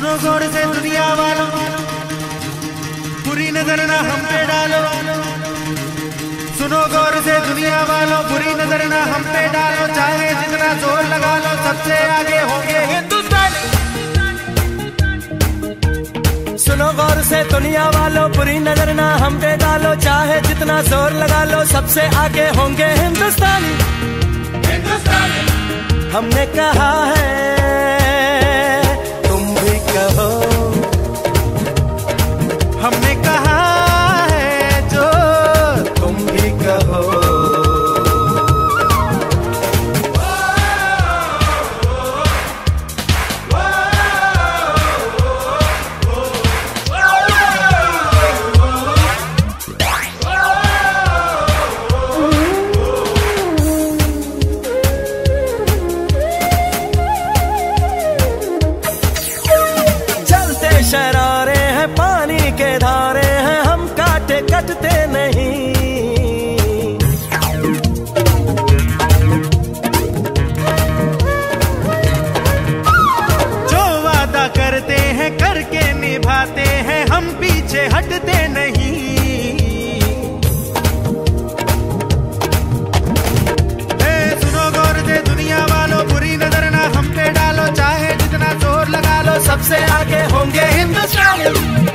सुनो गौर से दुनिया वालों, बुरी नजर ना हम पे डालो। सुनो गौर से दुनिया वालों, बुरी नजर ना हम पे डालो। चाहे जितना जोर लगा लो, सबसे आगे होंगे हिंदुस्तानी। सुनो गौर से दुनिया वालों, बुरी नजर ना हम पे डालो। चाहे जितना जोर लगा लो, सबसे आगे होंगे हिंदुस्तानी। हमने कहा है, तुम भी कहो। हमने कहा है जो तुम भी कहो। शरारे हैं, पानी के धारे हैं, हम काटे कटते नहीं। जो वादा करते हैं करके निभाते हैं, हम पीछे हटते नहीं। सुनो गौर से दुनिया वालों, बुरी नजर ना हम पे डालो। चाहे जितना जोर लगा लो, सबसे आगे होंगे हिंदुस्तानी।